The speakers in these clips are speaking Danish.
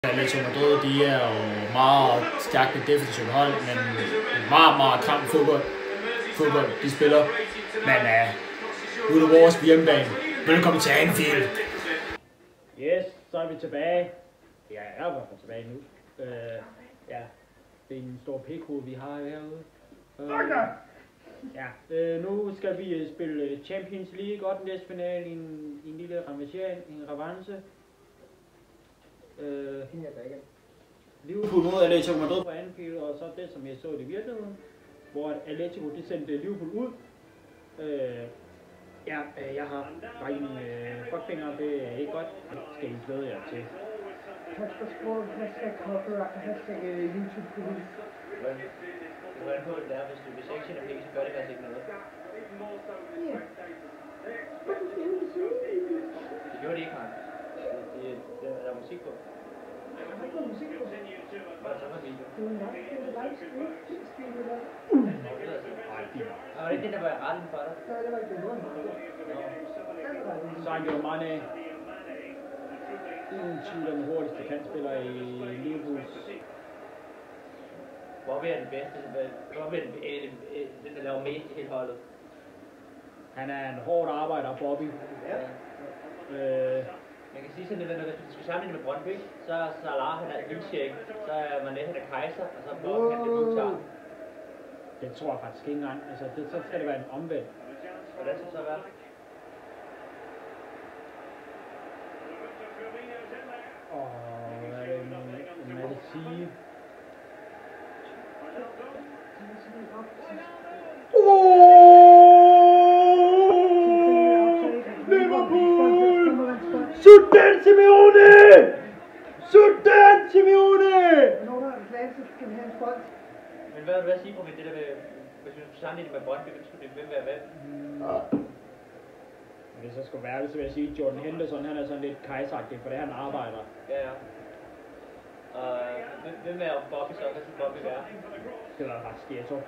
Atletico Madrid, de er jo meget stærkt et defensivt hold, men meget kram fodbold, de spiller. Men ude af vores hjemmebane. Velkommen til Anfield. Yes, så er vi tilbage. Ja, jeg er i hvert fald tilbage nu. Ja, det er en stor pikhoved, vi har herude. Nu skal vi spille Champions League 8. finale i en lille revanche. Liverpool mod Atletico Madrid på Anfield, og så det, som jeg så i virkeligheden, hvor Atletico de sendte Liverpool ud. Jeg har bare en fuckfinger, det er ikke godt. Det skal I glæde jer til. Hashtag sport, hashtag copyright, hashtag YouTube police. Det var på, der hvis du vil se action så gør det altså ikke noget. Ja. Det gjorde det ikke, man. Der er musik på. Der er ikke musik på. Bare samme video. Det er nok, det er livestream i dag. Og var det ikke det, der var retten for dig? Nej, det var ikke det, Så han gjorde Mane uden tvivl den hurtigste kantspiller i Liverpool. Bobby er den bedste. Bobby er den, der laver mest i hele holdet. Han er en hårdt arbejder, Bobby. Ja. Man kan sige sådan, at hvis du skal sammenligne med Brøndby, så er Salah han er Ildsjæk, så er Mané han er Kaiser, og så er Bobby han er Mukhtar. Det tror jeg faktisk ikke engang. Altså, så skal det være en omvendt. Hvordan skal det så være? Hvad er det sige? Liverpool! Sådan Simeone! Sådan Simeone! Når der er en klasse, skal vi have en spot. Men hvad vil du sige på det der med, hvis vi sammenligner med Brøndby, hvem være hvem? Hvis jeg skulle være det, så vil jeg sige, at Jordan Henderson, han er sådan lidt kejseragtig, for det han arbejder. Ja. Hvem er Bobby så? Hvad skal Bobby være? Det var ret skidt. Jeg tror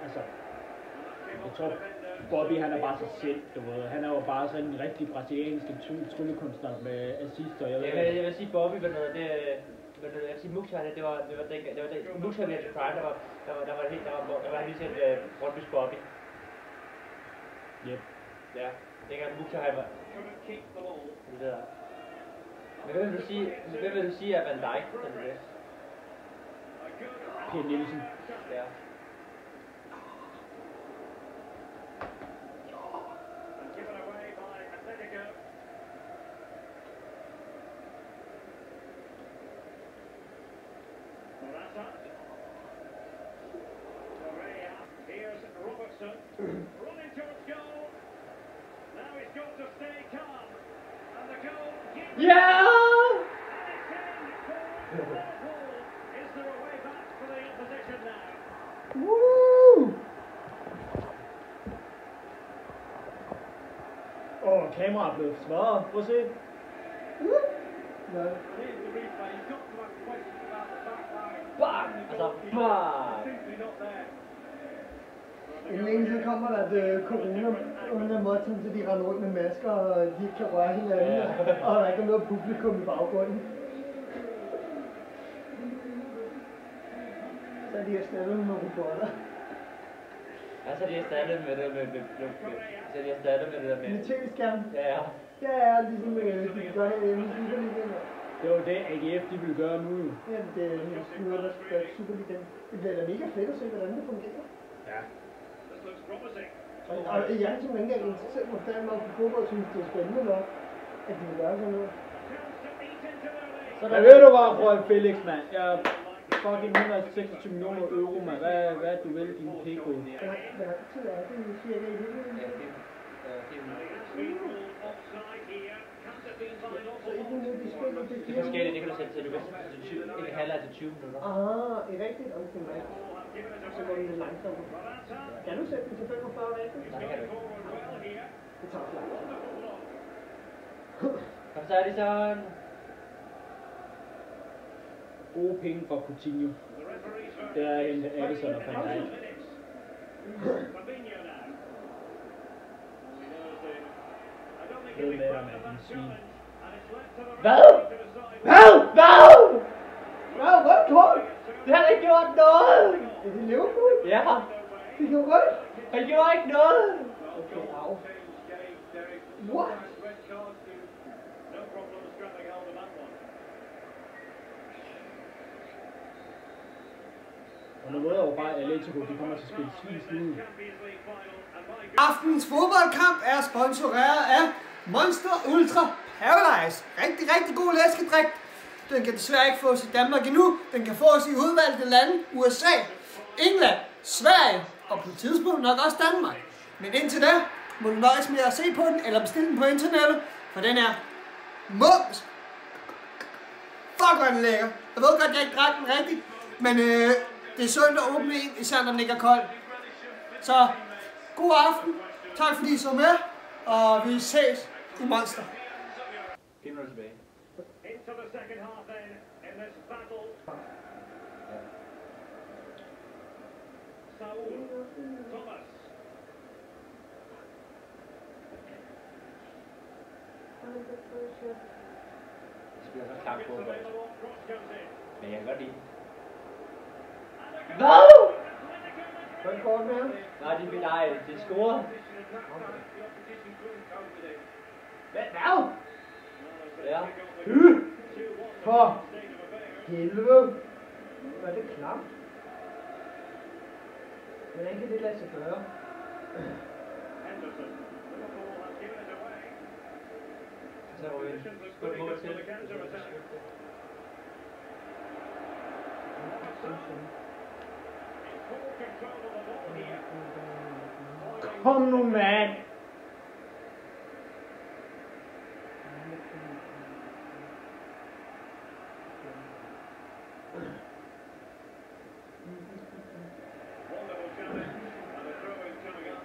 Bobby han er bare så selv, du ved. Han er jo bare sådan en rigtig brasiliansk tryllekunstner med assister. Jeg vil sige Bobby, men jeg vil sige Mukhtar, det var Mukhtar ved at prime, der var lige set Brøndbys Bobby. Yep. Ja, dengang Mukhtar han var. Det der. Men hvem vil du sige er Van Dijk? Per Nielsen. Ja. Here's Robertson running towards goal. Now he's got to stay calm. And the goal. Yeah! Is there a way back for the opposition now? Woo! Kameraet er blevet smadret. Prøv at se. Nej. Here's the replay. He's got to have questions about the back line. Bang! Altså, bang! Simply not there. En længe tid kommer der et corona under måtten, så de render rundt med masker, og de ikke kan røre hinanden, og der er ikke noget publikum i baggrunden. Så er de erstattet med robotter. Ja, så er de erstattet med det med Med tv-skærm. Ja. Ja, ligesom de gør her i Superligaen. Det var det AGF de ville gøre nu. Ja, det er noget, der skal gøre Superligaen. Det bliver da mega fedt at se, hvordan det fungerer. Ja. This looks promising. Og jeg er simpelthen ikke engang interesseret mig færdig meget på fodbold, synes det er spændende nok, at de vil gøre sådan noget. Hvad ved du hvad, Roy Felix, mand? Jeg er fucking 126 millioner euro, mand. Hvad du vil, din pækod? Hvor lang tid er det, du siger det i virkeligheden? Så ikke nu, de spiller til 4 Det er forskelligt, det kan du sætte til. Du kan sætte til 20, ikke halvleg til 20 minutter. Det er rigtigt. Okay, nej. Så går det lidt langsommere. Kan du sætte den til 45 rigtigt? Nej, det kan du ikke. Det tager for langsomt. Kom så, Alisson. Gode penge fra Coutinho. Det er en Alisson og Van Dijk. Ved med dig, mand. Din svin. Hvad? Hvad? Det gjorde rødt. Han gjorde ikke noget! Okay, au. What? Og nu ved jeg jo bare, at Atletico, de kommer til at spille svist ud. Aftens fodboldkamp er sponsoreret af Monster Ultra Paradise. Rigtig, rigtig god læskedrik. Den kan desværre ikke fås i Danmark endnu. Den kan fås i udvalgte lande. USA, England, Sverige og på et tidspunkt nok også Danmark. Men indtil da må du nøjes med at se på den eller bestille den på internettet. For den er mums. Fuck, hvor er den lækker. Jeg ved godt, jeg ikke drak den rigtigt. Men det er sundt at åbne en, især når den ikke er kold. Så god aften. Tak fordi I så med. Og vi ses i Monster. 4 minutter tilbage. Into the second half then, in this battle. Saul Thomas. Det spiller så klart fodbold. Cross comes in. Men jeg kan godt lide. Hvad? Hvad går det med? Nej, de vil ej, det scorer. Hvad? Ja. For helvede. Hvor er det klamt. Hvordan kan det lade sig gøre? Henderson. Liverpool have given it away. Så er vi skål mål til. Kom nu, mand! Wonderful challenge, and a throw is coming up.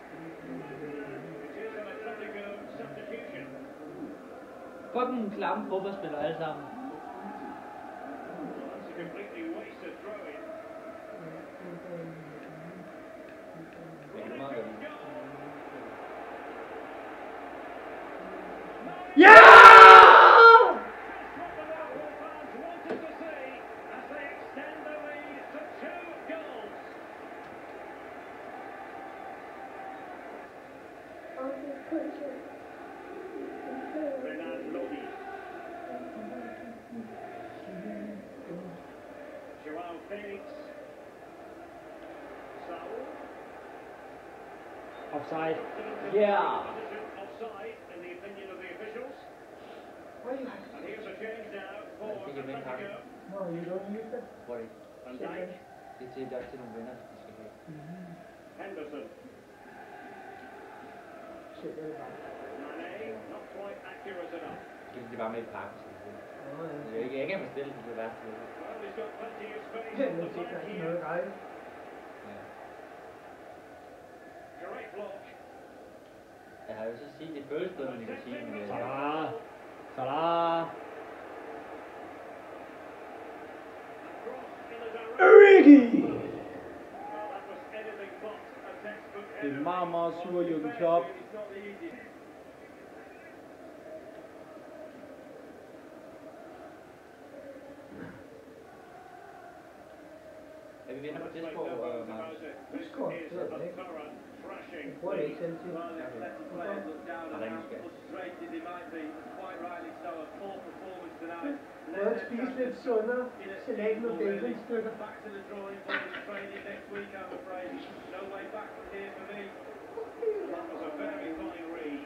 It is an Atletico substitution. Fucking klamme fodboldspillere alle sammen. That's a completely wasted throw-in. Ja, det er meget godt. Ja! What the Liverpool fans wanted to see as they extend the lead to 2 goals. Renan Lodi. Joao Felix. Saul. Offside. Yeah! Offside in the opinion of the officials. And here's a change now for I think it meant Atletico. No, you don't use that. Hvor er det? Van Dijk. Det er til, der er til nogle venner, de skal have. Henderson. Shit, det er bare. Mane, not quite accurate enough. Det er bare med i pakken. Det er ikke, jeg kan bestille det, det er værste. Well, he's got plenty of space Ja, on nu the fik flank jeg ikke here. noget grej. Great block. Jeg har jo så sige, det føles bedre, end jeg kan sige, men Salah. Salah. Cross in the direction. Origi! Well, that was anything but a textbook Det er header. meget, meget sur, Jürgen Klopp. er vi vinder på Let's make Discord, no bones Mark? about it. This Discord, is det er a det ikke. thorough thrashing. Jeg bruger det ikke selv til. Og der Prøv at spise lidt sundere. Salat med baconstykker. Back to the drawing board in training next week, I'm afraid. No way back from here for me. That was a very fine read.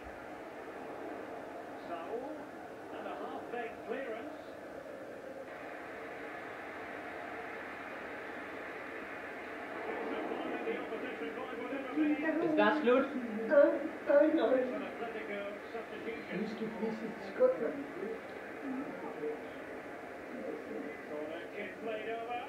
Saul, and a half-baked clearance. Disappointing the opposition by whatever means. Det er snart slut. An Atletico substitution. Nu skal vi vise et skund, mand. Corner kick played over.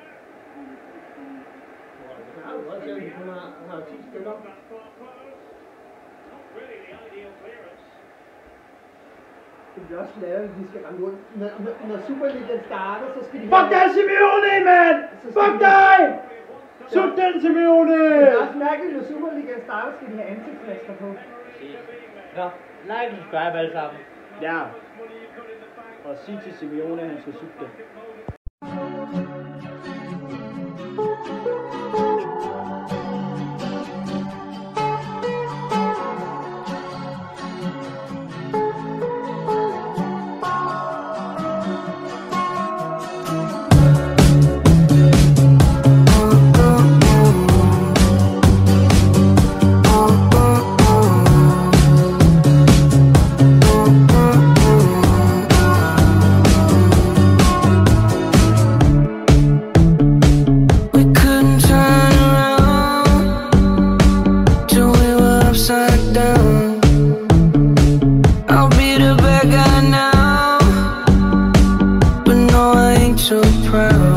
Jeg har jo godt set, at vi kun har 10 stykker. That far close. Not really the ideal clearance. Det bliver også lavet, at vi skal rende rundt. Når Superligaen starter, så skal de Fuck dig, Simeone, mand! Fuck dig! Sut den, Simeone! Det er også mærkeligt, når Superligaen starter, skal de have ansigtsmasker på. Nå, like og subscribe alle sammen. Ja. Og sig til Simeone, at han skal sutte den. proud.